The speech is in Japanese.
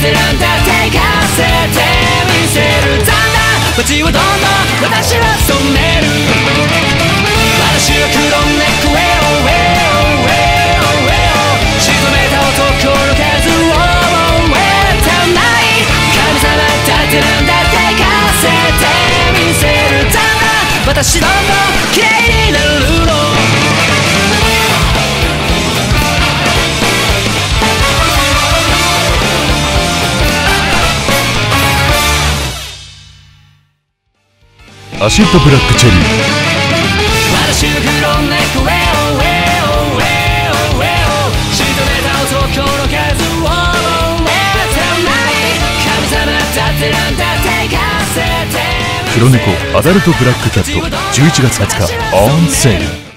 ってなんだって行かせてみせる。だんだん街をどんどん私は染める。私は黒猫へ沈めた男の数を終えたない。神様だってなんだって行かせてみせる。だんだん私どんどん綺麗になるの。 アシッドブラックチェリー。 私の黒猫へ沈めた男の数を終えたない。神様だってなんだって行かせて。 黒猫アダルトブラックキャット11月20日オンセール。